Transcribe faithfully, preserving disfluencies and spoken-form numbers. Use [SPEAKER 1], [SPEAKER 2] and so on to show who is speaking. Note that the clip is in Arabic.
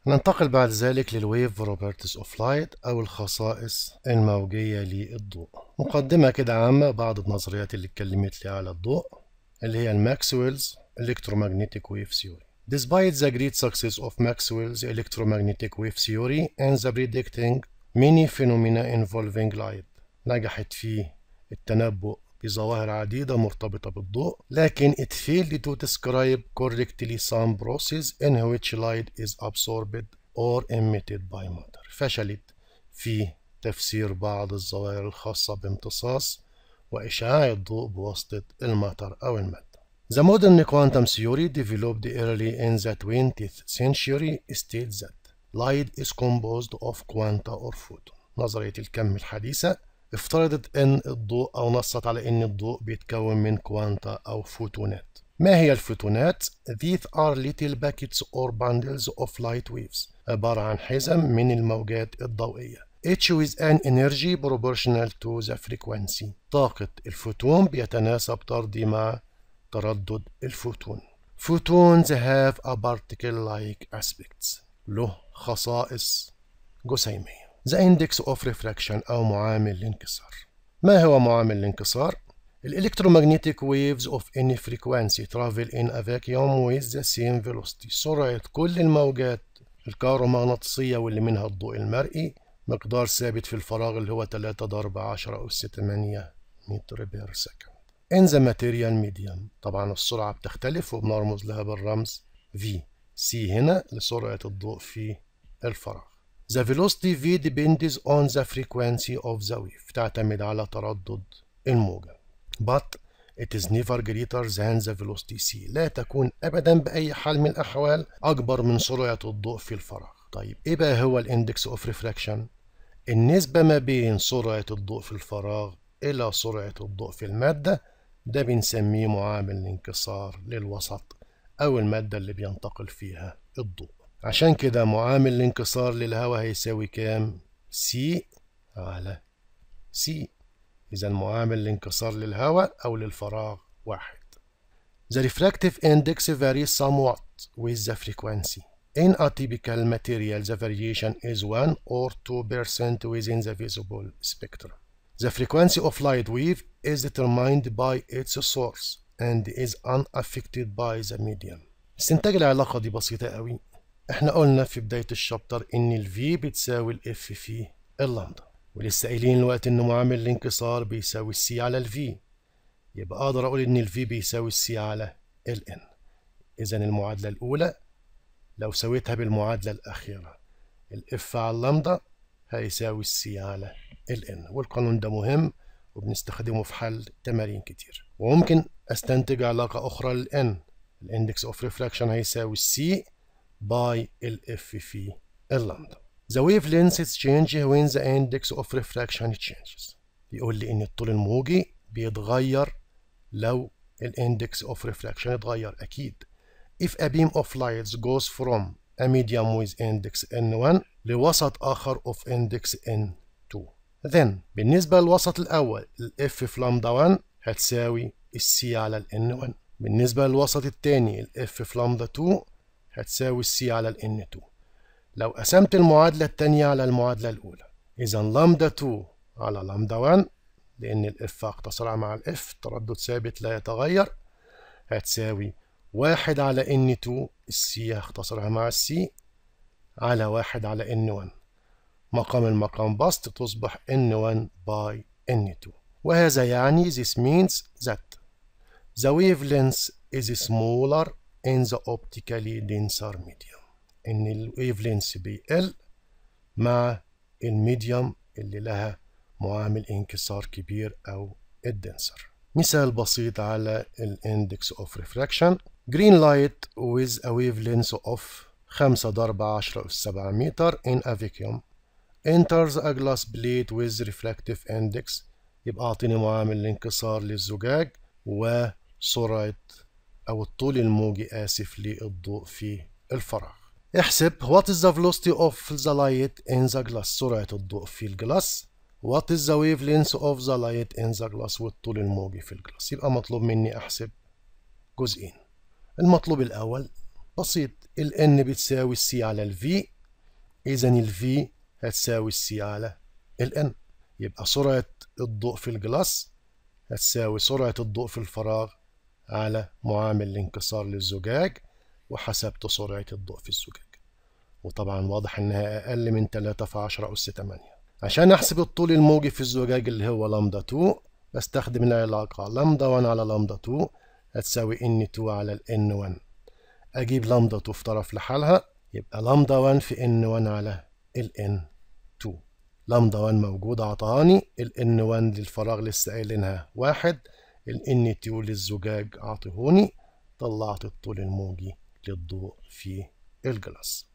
[SPEAKER 1] ننتقل بعد ذلك للويف بروبرتيز اوف لايت او الخصائص الموجية للضوء. مقدمة كده عامة بعض النظريات اللي اتكلمت لي على الضوء اللي هي الماكسويلز electromagnetic wave theory. Despite the great success of Maxwell's electromagnetic wave theory and the predicting many phenomena involving light، نجحت في التنبؤ بظواهر عديدة مرتبطة بالضوء، لكن it failed to describe correctly some process in which light is absorbed or emitted by matter. فشلت في تفسير بعض الظواهر الخاصة بامتصاص وإشعاع الضوء بواسطة المطر أو المادة. The modern quantum theory developed early in the twentieth century states that light is composed of quanta or photon. نظرية الكم الحديثة افترضت ان الضوء او نصت على ان الضوء بيتكون من كوانتا او فوتونات. ما هي الفوتونات؟ These are little packets or bundles of light waves، عبارة عن حزم من الموجات الضوئية. each with an energy proportional to the frequency. طاقة الفوتون بيتناسب طردي مع تردد الفوتون. Photons have a particle-like aspects، له خصائص جسيمية. The index of refraction أو معامل الانكسار. ما هو معامل الانكسار؟ electromagnetic waves of any frequency travel in a vacuum with the same velocity. سرعة كل الموجات الكهرومغناطيسية واللي منها الضوء المرئي مقدار ثابت في الفراغ اللي هو ثلاثة ضرب عشرة أس ثمانية متر بير سكند. in the material medium، طبعا السرعة بتختلف وبنرمز لها بالرمز V. C هنا لسرعة الضوء في الفراغ. The velocity V depends on the frequency of the wave، تعتمد على تردد الموجة. But it is never greater than the velocity C، لا تكون أبدا بأي حال من الأحوال أكبر من سرعة الضوء في الفراغ. طيب إيه بقى هو الإندكس أوف ريفراكشن؟ النسبة ما بين سرعة الضوء في الفراغ إلى سرعة الضوء في المادة، ده بنسميه معامل الانكسار للوسط أو المادة اللي بينتقل فيها الضوء. عشان كده معامل الانكسار للهواء هيساوي كام؟ سي على سي. إذا معامل الانكسار للهواء أو للفراغ واحد. The refractive index varies somewhat with the frequency. In a typical material the variation is one or two percent within the visible spectrum. The frequency of light wave is determined by its source and is unaffected by the medium. استنتاج العلاقة دي بسيطة قوي. احنا قلنا في بداية الشابتر ان ال V بتساوي ال F في اللامدا، ولسه قايلين الوقت ان معامل الانكسار بيساوي ال C على ال V، يبقى اقدر اقول ان ال V بيساوي ال C على ال N. اذا المعادلة الاولى لو سويتها بالمعادلة الاخيرة ال F على اللامدا هيساوي ال C على ال N، والقانون ده مهم وبنستخدمه في حل تمارين كتير. وممكن استنتج علاقة اخرى لل N، الاندكس اوف ريفراكشن هيساوي ال C باي ال F في اللامدا. The wavelengths change when the index of refraction changes. بيقول لي ان الطول الموجي بيتغير لو الاندكس of refraction اتغير اكيد. If a beam of light goes from a medium with index إن واحد لوسط اخر of index إن اتنين، then بالنسبة للوسط الاول ال F في لامدا واحد هتساوي ال C على ال إن واحد، بالنسبة للوسط الثاني ال F في لامدا اتنين هتساوي ال C على ال إن اتنين. لو قسمت المعادلة التانية على المعادلة الأولى، إذا لامدا اتنين على لامدا واحد، لأن ال F هختصرها مع ال F تردد ثابت لا يتغير، هتساوي واحد على إن اتنين، ال C هختصرها مع ال C على واحد على إن واحد، مقام المقام بسط تصبح إن واحد باي إن اتنين. وهذا يعني this means that the wavelength is smaller in the optically denser medium، ان الويف لينس بيقل مع الميديوم اللي لها معامل انكسار كبير او الدنسر. مثال بسيط على الاندكس اوف ريفراكشن. green light with a wavelength of خمسة ضرب عشرة أس سبعة متر in a vacuum enters a glass plate with refractive index، يبقى اعطيني معامل الانكسار للزجاج وسرعة او الطول الموجي اسف للضوء في الفراغ. احسب what is the velocity of the light in the glass، سرعة الضوء في الجلاس، what is the wavelength of the light in the glass، والطول الموجي في الجلاس. يبقى مطلوب مني احسب جزئين. المطلوب الاول بسيط، ال N بتساوي C على ال V، إذا ال V هتساوي السي على ال N. يبقى سرعة الضوء في الجلاس هتساوي سرعة الضوء في الفراغ على معامل الانكسار للزجاج، وحسبت سرعة الضوء في الزجاج، وطبعا واضح إنها أقل من ثلاثة في عشرة أس ثمانية. عشان أحسب الطول الموجي في الزجاج اللي هو لامدا اتنين بستخدم العلاقة لامدا واحد على لامدا اتنين هتساوي إن اتنين على ال إن واحد. أجيب لامدا اتنين في طرف لحالها، يبقى لامدا واحد في إن واحد على ال إن اتنين. لامدا واحد موجودة عطاني، ال إن واحد للفراغ لسه قايلينها واحد، ال إن اتنين للزجاج عطيهوني، طلعت الطول الموجي للضوء في الجلاس.